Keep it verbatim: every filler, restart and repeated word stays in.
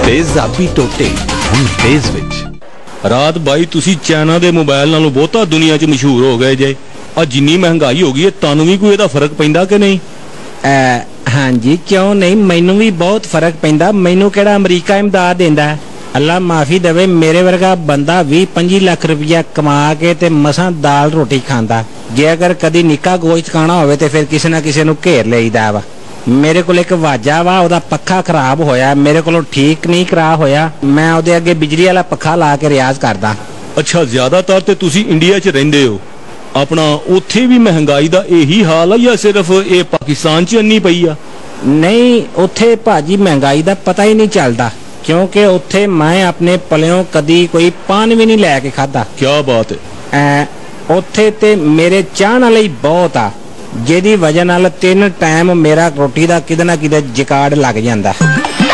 तेजाबी टोटे हुण तेज विच। रात बाई तुसी चाइना दे मोबाइल नालों बहुता दुनिया च मशहूर हो गए जे। आ जिन्नी महंगाई हो गई है तुहानू भी कोई इहदा फर्क पैंदा कि नहीं? हाँ जी, क्यों नहीं, मैनू भी बहुत फर्क पैंदा। मैनू केड़ा अमरीका इमदाद देंदा। अल्लाह माफी देवे, मेरे वर्गा बंदा भी पंजी लाख रुपया कमा के ते मसां दाल रोटी खांदा। जे अगर कदी निक्का गोश्त खाना होवे ते फिर किसी ना किसी नू घेर लईदा वा। मेरे को एक वाजा वा, ओदा पक्खा खराब होया, मेरे को ठीक नहीं करा होया, मैं ओदे अगे बिजली वाला पक्खा ला के रियाज करदा। अच्छा, ज्यादातर ते तुसी इंडिया च रहिंदे हो, अपना उत्थे भी महंगाई दा यही हाल है या सिर्फ ये पाकिस्तान च अन्नी पई आ? नहीं, उत्थे भाजी महंगाई दा पता ही नहीं चलदा, क्योंकि उत्थे मैं अपने पलियों कदी कोई पान भी नहीं लैके खादा। क्या बात है? उत्थे ते मेरे चाहण वाले ही बहुत आ, जिहदी वजह नाल तीन टाइम मेरा रोटी दा किते ना किते जुगाड़ लग जांदा।